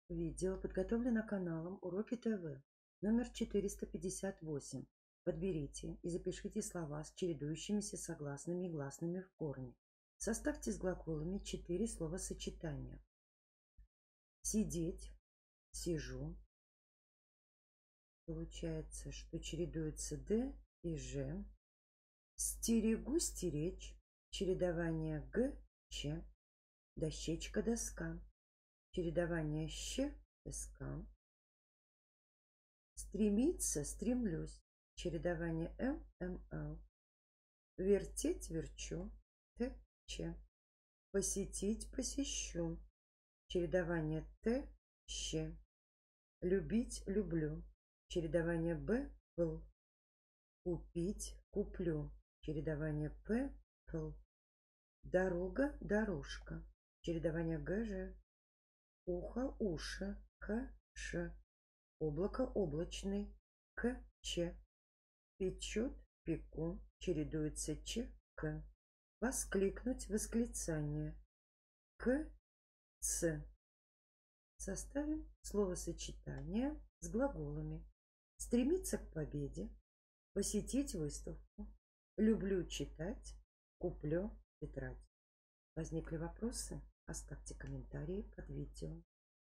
Видео подготовлено каналом Уроки ТВ, номер 458. Подберите и запишите слова с чередующимися согласными и гласными в корне. Составьте с глаголами 4 словосочетания. Сидеть, сижу. Получается, что чередуется Д и Ж. Стерегу, стеречь. Чередование Г, Ч. Дощечка, доска. Чередование щ, СК. Стремиться, стремлюсь. Чередование М, МЛ. Вертеть, верчу. Т, Ч. Посетить, посещу. Чередование Т, Щ. Любить, люблю. Чередование Б, Л. Купить, куплю. Чередование П, Л. Дорога, дорожка. Чередование Г, Ж. Ухо, уши. К, Ш. Облако, облачный. К, Ч. Печет, пеку. Чередуется Ч, К. Воскликнуть, восклицание. К, Ц. Составим словосочетание с глаголами. Стремиться к победе. Посетить выставку. Люблю читать. Куплю тетрадь. Возникли вопросы? Оставьте комментарии под видео.